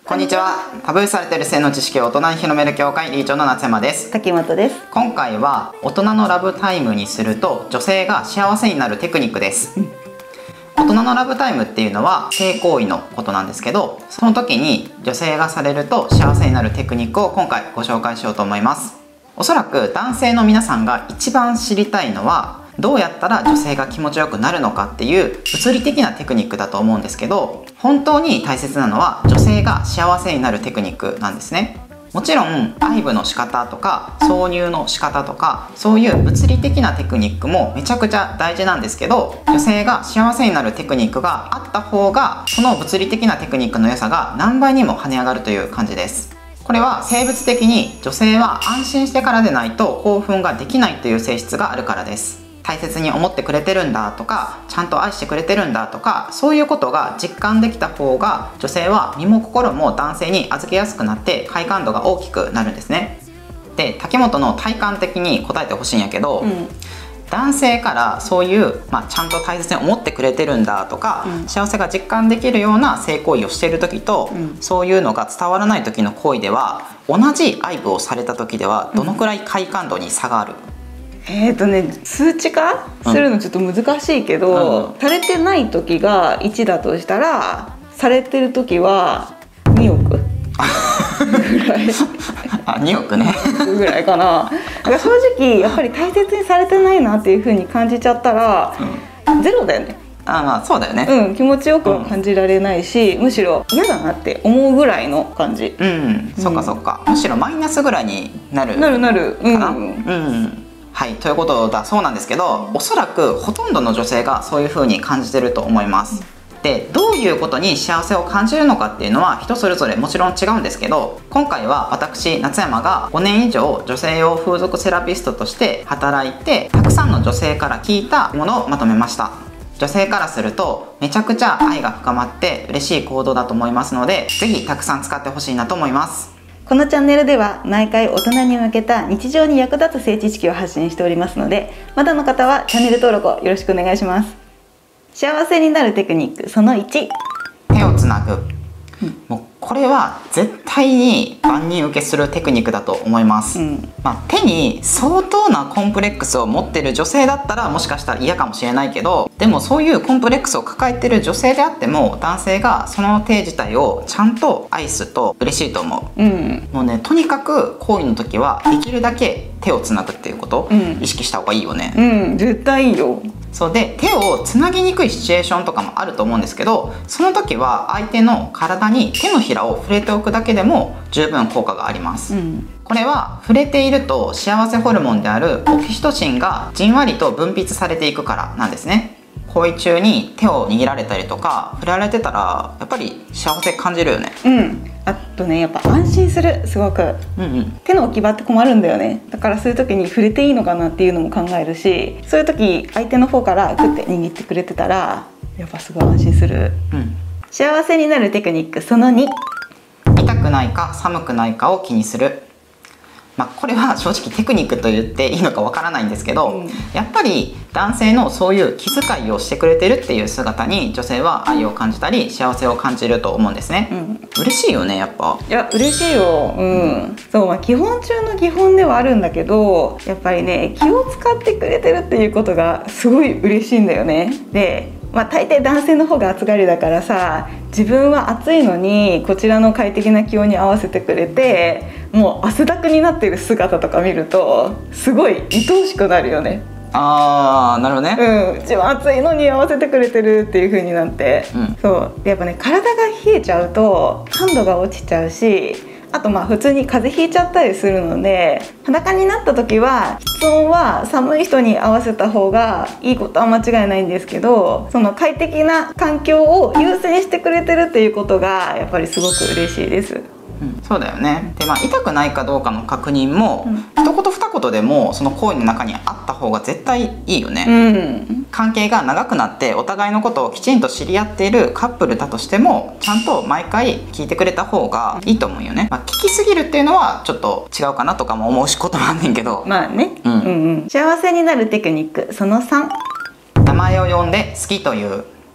こんにちは。タブーされている性の知識を大人に広める協会理事長の夏山です。 滝本です。 今回は大人のラブタイムにすると女性が幸せになるテクニックです。大人のラブタイムっていうのは性行為のことなんですけど、その時に女性がされると幸せになるテクニックを今回ご紹介しようと思います。おそらく男性の皆さんが一番知りたいのはどうやったら女性が気持ちよくなるのかっていう物理的なテクニックだと思うんですけど、本当に大切なのは女性が幸せになるテクニックなんですね。もちろん愛撫の仕方とか挿入の仕方とかそういう物理的なテクニックもめちゃくちゃ大事なんですけど、女性が幸せになるテクニックがあった方がその物理的なテクニックの良さが何倍にも跳ね上がるという感じです。これは生物的に女性は安心してからでないと興奮ができないという性質があるからです。大切に思ってくれてるんだとかちゃんと愛してくれてるんだとかそういうことが実感できた方が女性は身も心も男性に預けやすくなって快感度が大きくなるんですね。で、竹本の体感的に答えてほしいんやけど、男性からそういう、ちゃんと大切に思ってくれてるんだとか、幸せが実感できるような性行為をしている時と、そういうのが伝わらない時の行為では同じ愛撫をされた時ではどのくらい快感度に差がある？ 数値化するのちょっと難しいけど、されてない時が1だとしたらされてる時は2億ぐらい 2億ねぐらいかな。だから正直やっぱり大切にされてないなっていう風に感じちゃったら、ゼロだよね。 そうだよね。 気持ちよくは感じられないし、むしろ嫌だなって思うぐらいの感じ。 そっかそっか。むしろマイナスぐらいになるかな。はい、ということだそうなんですけど、おそらくほとんどの女性がそういう風に感じてると思います。で、どういうことに幸せを感じるのかっていうのは人それぞれもちろん違うんですけど、今回は私夏山が5年以上女性用風俗セラピストとして働いてたくさんの女性から聞いたものをまとめました。女性からするとめちゃくちゃ愛が深まって嬉しい行動だと思いますので、是非たくさん使ってほしいなと思います。 このチャンネルでは毎回大人に向けた日常に役立つ性知識を発信しておりますので、まだの方はチャンネル登録をよろしくお願いします。幸せになるテクニックその1、 手をつなぐ。もうこれは絶対に万人受けするテクニックだと思います。手に相当なコンプレックスを持ってる女性だったらもしかしたら嫌かもしれないけど、でもそういうコンプレックスを抱えてる女性であっても男性がその手自体をちゃんと愛すと嬉しいと思う。もうね、とにかく行為の時はできるだけ手をつなぐっていうことを意識した方がいいよね。 絶対いいよ。 そうで、手をつなぎにくいシチュエーションとかもあると思うんですけど、その時は相手の体に手のひらを触れておくだけでも十分効果があります。これは触れていると幸せホルモンであるオキシトシンがじんわりと分泌されていくからなんですね。行為中に手を握られたりとか触れられてたらやっぱり幸せ感じるよね。 あとね、やっぱ安心する、すごく。手の置き場って困るんだよね。だからそういう時に触れていいのかなっていうのも考えるし、そういう時相手の方からグッて握ってくれてたらやっぱすごい安心する。幸せになるテクニックその2、 痛くないか寒くないかを気にする。これは正直テクニックと言っていいのかわからないんですけど、やっぱり男性のそういう気遣いをしてくれてるっていう姿に女性は愛を感じたり幸せを感じると思うんですね。嬉しいよね、やっぱ。 いや嬉しいよ。そう、基本中の基本ではあるんだけど、やっぱりね、気を使ってくれてるっていうことがすごい嬉しいんだよね。で、大抵男性の方が暑がりだからさ、自分は暑いのにこちらの快適な気温に合わせてくれて、もう汗だくになっている姿とか見るとすごい愛おしくなるよね。 なるほどね。 うちは暑いのに合わせてくれてるっていう風になって、そうで、やっぱね、体が冷えちゃうと感度が落ちちゃうし、あと普通に風邪ひいちゃったりするので、裸になった時は室温は寒い人に合わせた方がいいことは間違いないんですけど、その快適な環境を優先してくれてるっていうことがやっぱりすごく嬉しいです。 そうだよね。で、痛くないかどうかの確認も、一言二言でもその行為の中にあった方が絶対いいよね。関係が長くなってお互いのことをきちんと知り合っているカップルだとしても、ちゃんと毎回聞いてくれた方がいいと思うよね。聞きすぎるっていうのはちょっと違うかなとかも思うしこともあんねんけど。 幸せになるテクニックその3、 名前を呼んで好きという。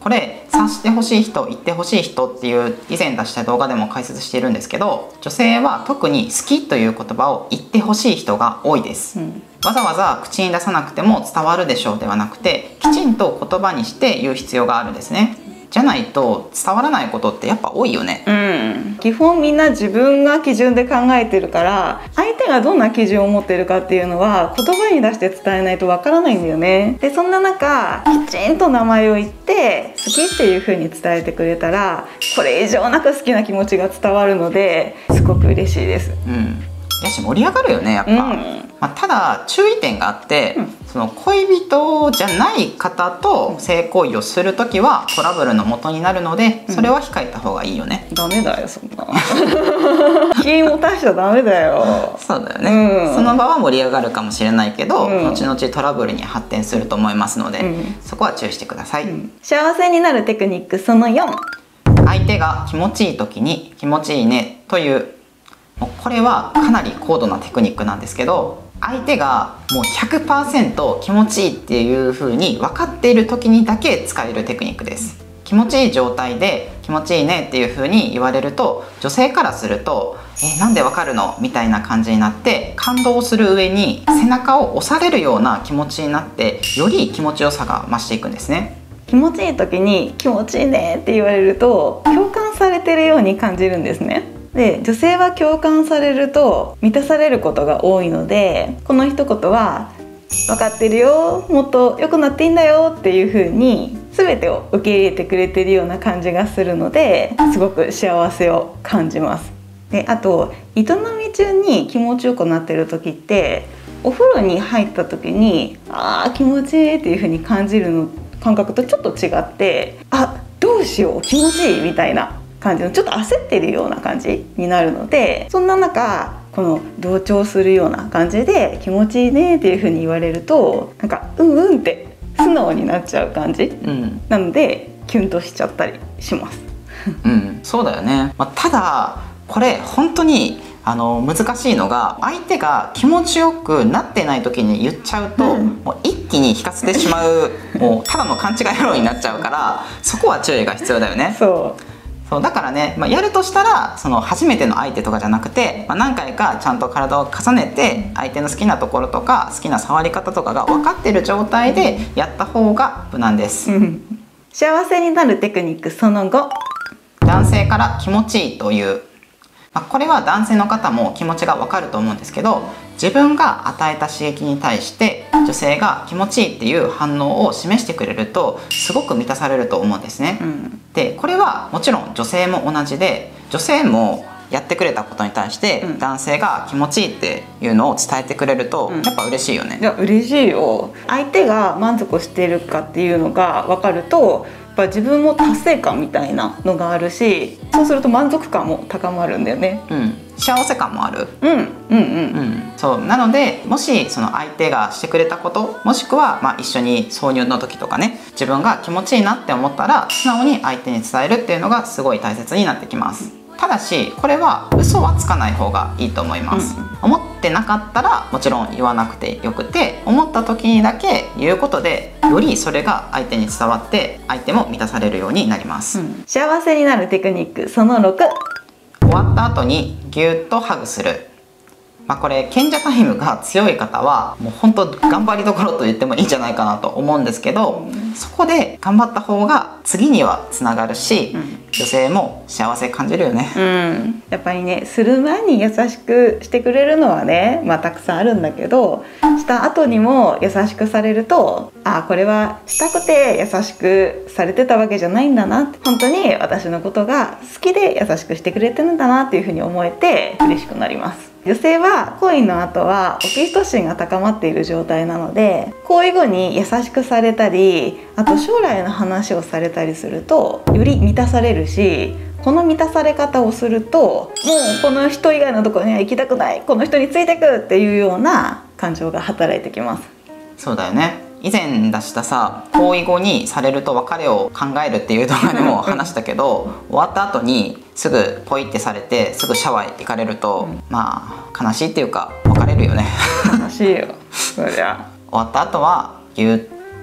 これ察してほしい人、言ってほしい人っていう以前出した動画でも解説しているんですけど、女性は特に好きという言葉を言ってほしい人が多いです、わざわざ口に出さなくても伝わるでしょうではなくて、きちんと言葉にして言う必要があるんですね。じゃないと伝わらないことってやっぱ多いよね。 基本みんな自分が基準で考えてるから、相手がどんな基準を持ってるかっていうのは言葉に出して伝えないとわからないんだよね。でそんな中、きちんと名前を言って好きっていう風に伝えてくれたら、これ以上なく好きな気持ちが伝わるので、すごく嬉しいです。 やし盛り上がるよねやっぱ、ただ注意点があって、その恋人じゃない方と性行為をするときはトラブルの元になるので、それは控えた方がいいよね。 ダメだよそんな気を出しちゃダメだよ。 そうだよね、その場は盛り上がるかもしれないけど、後々トラブルに発展すると思いますので、そこは注意してください。 幸せになるテクニックその4。 相手が気持ちいい時に気持ちいいねという、これはかなり高度なテクニックなんですけど、相手がもう 100% 気持ちいいっていう風に分かっている時にだけ使えるテクニックです。気持ちいい状態で気持ちいいねっていう風に言われると、女性からするとなんでわかるのみたいな感じになって感動する上に背中を押されるような気持ちになって、より気持ちよさが増していくんですね。 気持ちいい時に気持ちいいねって言われると共感されてるように感じるんですね。で女性は共感されると満たされることが多いので、この一言は分かってるよ、もっと良くなっていいんだよっていう風に全てを受け入れてくれてるような感じがするので、すごく幸せを感じます。であと営み中に気持ちよくなってる時って、お風呂に入った時に気持ちいいっていう風に感じるの感覚とちょっと違って、どうしよう気持ちいいみたいな感じの、ちょっと焦ってるような感じになるので、そんな中この同調するような感じで気持ちいいねっていう風に言われると、なんかうんって素直になっちゃう感じ、なのでキュンとしちゃったりしますそうだよね、ただこれ本当に難しいのが、相手が気持ちよくなってない時に言っちゃうと、もう一気に引かせてしまうもうただの勘違い野郎になっちゃうから、そこは注意が必要だよね。そうだからね、やるとしたらその初めての相手とかじゃなくて、何回かちゃんと体を重ねて相手の好きなところとか好きな触り方とかが分かっている状態でやった方が無難です。 幸せになるテクニックその5。 男性から気持ちいいという、これは男性の方も気持ちが分かると思うんですけど、自分が与えた刺激に対して女性が気持ちいいっていう反応を示してくれると、すごく満たされると思うんですね。でこれはもちろん女性も同じで、女性もやってくれたことに対して男性が気持ちいいっていうのを伝えてくれると、やっぱ嬉しいよね。 いや嬉しいよ。相手が満足しているかっていうのが分かると、やっぱ自分も達成感みたいなのがあるし、そうすると満足感も高まるんだよね。 幸せ感もある。そうなので、もしその相手がしてくれたこと、もしくは一緒に挿入の時とかね、自分が気持ちいいなって思ったら素直に相手に伝えるっていうのがすごい大切になってきます。ただしこれは嘘はつかない方がいいと思います。思ってなかったらもちろん言わなくてよくて、思った時にだけ言うことで、よりそれが相手に伝わって相手も満たされるようになります。 幸せになるテクニックその6。 終わった後にぎゅっとハグする。これ賢者タイムが強い方はもう本当頑張りどころと言ってもいいんじゃないかなと思うんですけど、そこで頑張った方が次にはつながるし、女性も幸せ感じるよね。 やっぱりね、する前に優しくしてくれるのはね、たくさんあるんだけど、した後にも優しくされると、これはしたくて優しくされてたわけじゃないんだな、本当に私のことが好きで優しくしてくれてるんだなっていうふうに思えて嬉しくなります。女性は恋の後はオキシトシンが高まっている状態なので、行為後に優しくされたり、あと将来の話をされたりするとより満たされるし、この満たされ方をすると、もうこの人以外のところには行きたくない、この人についてくっていうような感情が働いてきます。 そうだよね。以前出したさ、行為後にされると別れを考えるっていう動画でも話したけど、終わった後にすぐポイってされてすぐシャワー行かれると、悲しいっていうか別れるよね。 悲しいよそりゃ。 終わった後はぎゅっ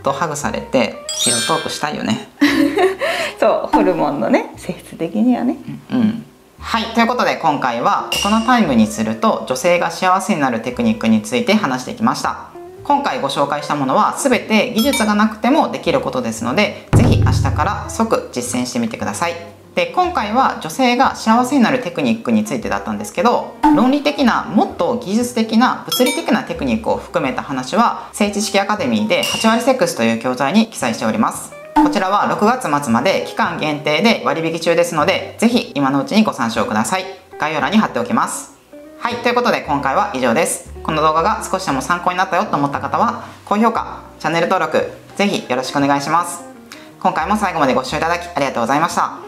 とハグされてピロートークしたいよね。 そうホルモンのね性質的にはね。 はい、ということで今回は大人タイムにすると女性が幸せになるテクニックについて話してきました。今回ご紹介したものは全て技術がなくてもできることですので、是非明日から即実践してみてください。で、今回は女性が幸せになるテクニックについてだったんですけど、論理的なもっと技術的な物理的なテクニックを含めた話は性知識アカデミーで8割セックスという教材に記載しております。こちらは6月末まで期間限定で割引中ですので、ぜひ今のうちにご参照ください。概要欄に貼っておきます。はい、ということで今回は以上です。この動画が少しでも参考になったよと思った方は高評価、チャンネル登録ぜひよろしくお願いします。今回も最後までご視聴いただきありがとうございました。